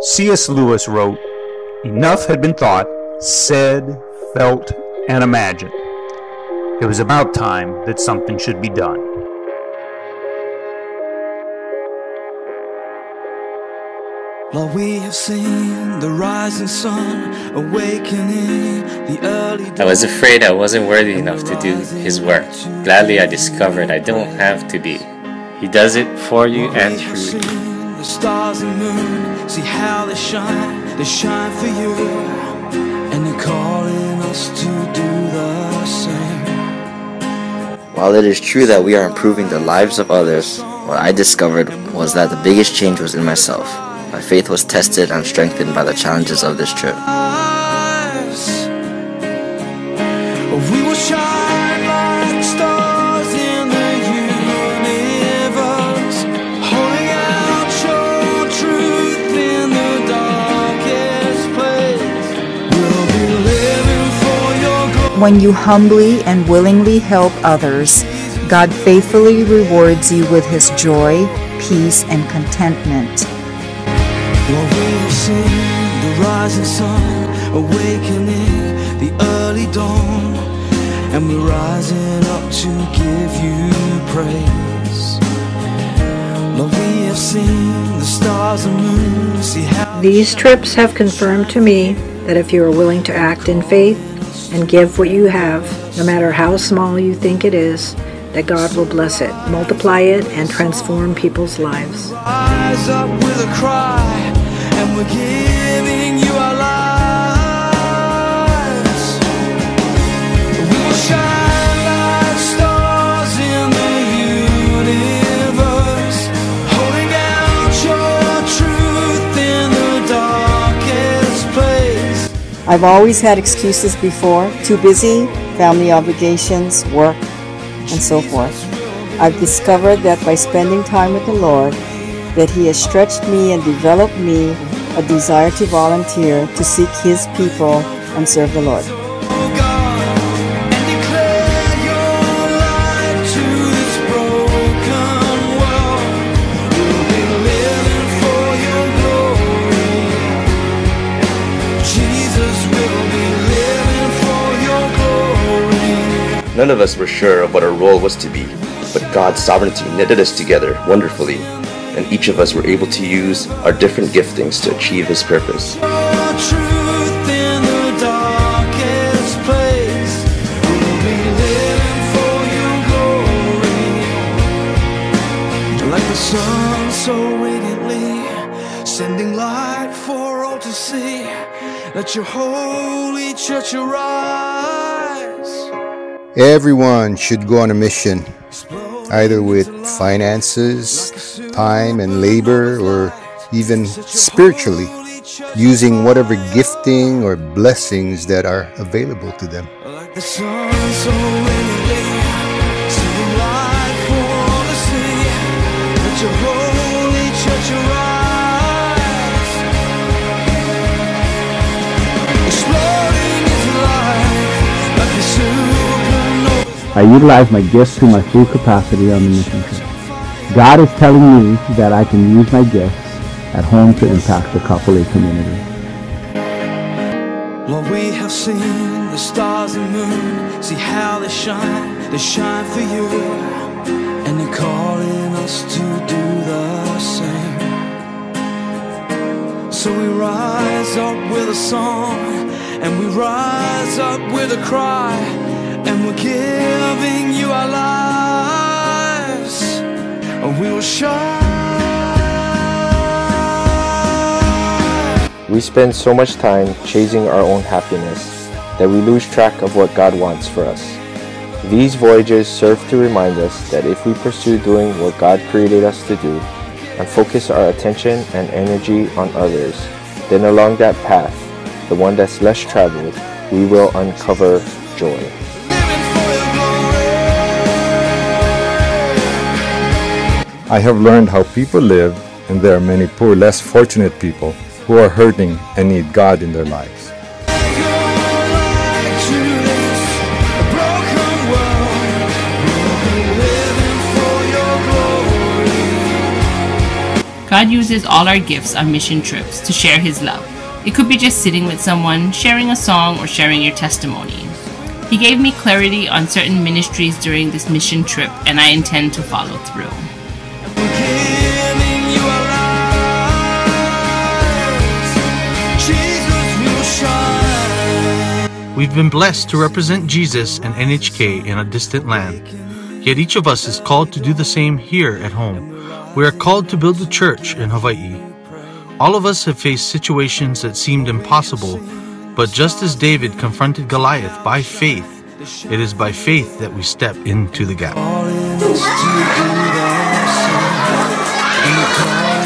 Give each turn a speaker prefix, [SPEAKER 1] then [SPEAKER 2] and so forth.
[SPEAKER 1] C.S. Lewis wrote, "Enough had been thought, said, felt, and imagined. It was about time that something should be done."
[SPEAKER 2] Lord, we have seen the rising sun, awakening the early dawn.
[SPEAKER 3] I was afraid I wasn't worthy enough to do His work. Gladly I discovered I don't have to be. He does it for you and through you.
[SPEAKER 2] The stars and moon, see how they shine for you, and they're calling us to do the same.
[SPEAKER 4] While it is true that we are improving the lives of others, what I discovered was that the biggest change was in myself. My faith was tested and strengthened by the challenges of this trip.
[SPEAKER 2] We will shine like stars in the universe, holding out your truth in the darkest place. We'll be living for your glory.
[SPEAKER 5] When you humbly and willingly help others, God faithfully rewards you with His joy, peace, and contentment.
[SPEAKER 2] Lord, we have seen the rising sun, awakening the early dawn, and we're rising up to give you praise. Lord, we have seen the stars and moon, see how
[SPEAKER 6] These trips have confirmed to me that if you are willing to act in faith and give what you have, no matter how small you think it is, that God will bless it, multiply it, and transform people's lives.
[SPEAKER 2] rise up with a cry, and we're giving you our lives. We will shine like stars in the universe, holding out your truth in the darkest place.
[SPEAKER 5] I've always had excuses before, too busy, family obligations, work, and so forth. I've discovered that by spending time with the Lord, that He has stretched me and developed me a desire to volunteer to seek His people and serve the Lord.
[SPEAKER 7] None of us were sure of what our role was to be, but God's sovereignty knitted us together wonderfully, and each of us were able to use our different giftings to achieve His purpose.
[SPEAKER 2] Like the sun so radiantly, sending light for all to see. Let your holy church arise.
[SPEAKER 8] Everyone should go on a mission, either with finances, time and labor, or even spiritually, using whatever gifting or blessings that are available to them.
[SPEAKER 2] Like the sun so radiantly, sending light for all to see. Let your holy church arise. Exploding into life like a supernova.
[SPEAKER 9] I utilize my gifts to my full capacity on the mission trip. God is telling me that I can use my gifts at home to impact the Kapolei community.
[SPEAKER 2] Lord, we have seen the stars and moon, see how they shine for you, and they're calling us to do the same. So we rise up with a song, and we rise up with a cry, and we're giving you our lives, and we will shine.
[SPEAKER 10] We spend so much time chasing our own happiness that we lose track of what God wants for us. These voyages serve to remind us that if we pursue doing what God created us to do and focus our attention and energy on others, then along that path, the one that's less traveled, we will uncover joy.
[SPEAKER 11] I have learned how people live, and there are many poor, less fortunate people who are hurting and need God in their lives.
[SPEAKER 12] God uses all our gifts on mission trips to share His love. It could be just sitting with someone, sharing a song, or sharing your testimony. He gave me clarity on certain ministries during this mission trip, and I intend to follow through.
[SPEAKER 13] We've been blessed to represent Jesus and NHK in a distant land. Yet each of us is called to do the same here at home. We are called to build a church in Hawaii. All of us have faced situations that seemed impossible, but just as David confronted Goliath by faith, it is by faith that we step into the gap.